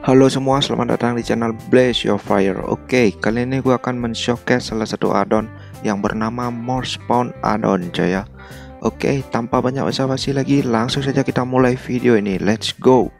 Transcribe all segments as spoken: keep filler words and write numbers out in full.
Halo semua, selamat datang di channel Blaze Your Fire. Oke, kali ini gue akan men-showcase salah satu addon yang bernama More Spawn addon, coy ya. Oke, tanpa banyak basa-basi lagi, langsung saja kita mulai video ini. Let's go.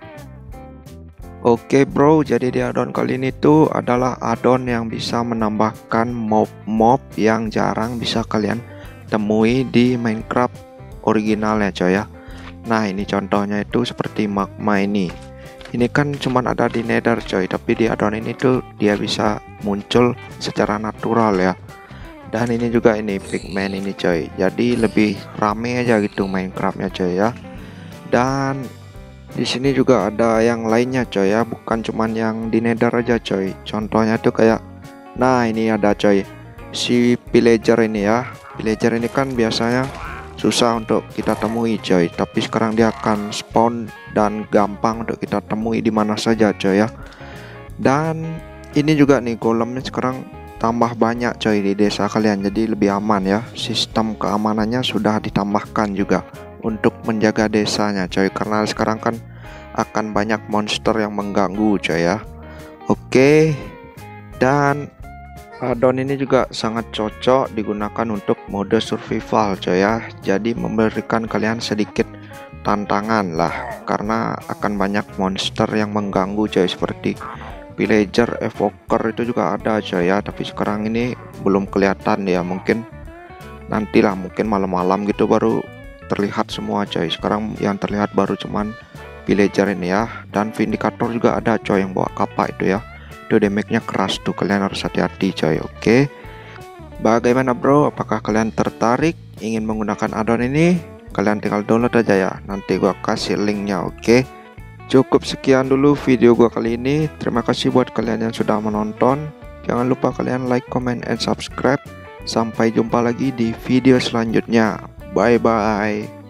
Oke bro, jadi di addon kali ini tuh adalah addon yang bisa menambahkan mob-mob yang jarang bisa kalian temui di Minecraft originalnya, coy ya. Nah, ini contohnya itu seperti magma ini. Ini kan cuman ada di Nether, coy, tapi di addon ini tuh dia bisa muncul secara natural ya. Dan ini juga ini pigman ini, coy. Jadi lebih rame aja gitu Minecraftnya, coy ya. Dan di sini juga ada yang lainnya, coy ya, bukan cuman yang di Nether aja, coy. Contohnya tuh kayak, nah ini ada, coy, si villager ini ya. Villager ini kan biasanya susah untuk kita temui, coy, tapi sekarang dia akan spawn dan gampang untuk kita temui di mana saja, coy ya. Dan ini juga nih golemnya sekarang tambah banyak, coy, di desa kalian, jadi lebih aman ya. Sistem keamanannya sudah ditambahkan juga untuk menjaga desanya, coy, karena sekarang kan akan banyak monster yang mengganggu, coy ya. Oke, dan addon ini juga sangat cocok digunakan untuk mode survival, coy ya. Jadi memberikan kalian sedikit tantangan lah, karena akan banyak monster yang mengganggu, coy, seperti villager, evoker itu juga ada, coy ya. Tapi sekarang ini belum kelihatan ya, mungkin nantilah, mungkin malam-malam gitu baru terlihat semua, coy. Sekarang yang terlihat baru cuman villager ini ya. Dan vindicator juga ada, coy, yang bawa kapak itu ya. Itu damage-nya keras tuh, kalian harus hati-hati, coy. Oke, bagaimana bro, apakah kalian tertarik ingin menggunakan addon ini? Kalian tinggal download aja ya, nanti gua kasih linknya. Oke, cukup sekian dulu video gua kali ini. Terima kasih buat kalian yang sudah menonton. Jangan lupa kalian like, comment, and subscribe. Sampai jumpa lagi di video selanjutnya. Bye bye.